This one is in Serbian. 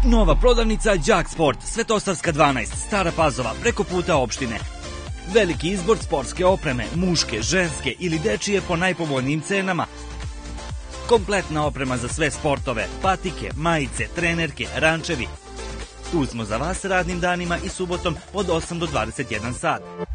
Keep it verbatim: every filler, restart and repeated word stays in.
Nova prodavnica Đak Sport, Svetosavska dvanaest, Stara Pazova, preko puta opštine. Veliki izbor sportske opreme, muške, ženske ili dečije po najpovoljnijim cenama. Kompletna oprema za sve sportove, patike, majice, trenerke, rančevi. Tu smo za vas radnim danima i subotom od osam do dvadeset jedan sat.